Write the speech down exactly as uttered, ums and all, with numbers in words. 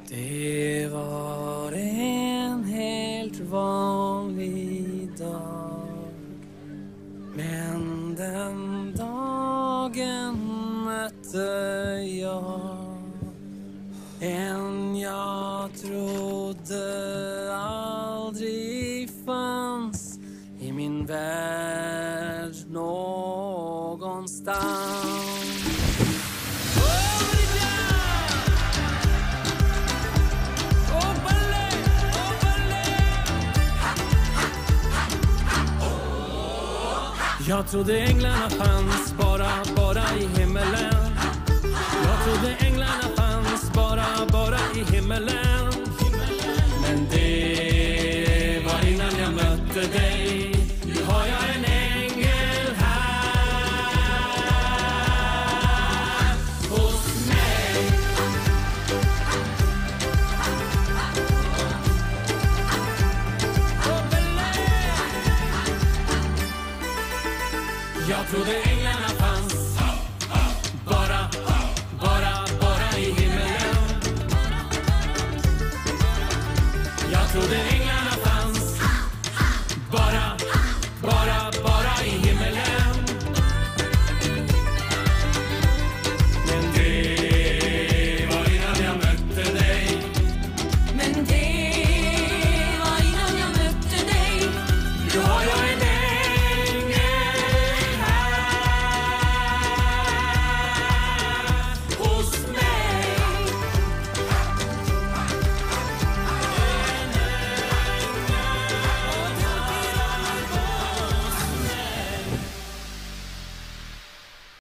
Det var en helt vanlig dag, men den dagen mötte jag en jag trodde aldrig fanns i min värld någonstans. Jag trodde änglarna fanns bara, bara i himmelen. Jag trodde änglarna fanns bara, bara i himmelen. Men det var innan jag mötte dig. Nu har jag en ängel här hos mig. Jag trodde änglarna fanns bara, bara, bara i himmelen. Jag trodde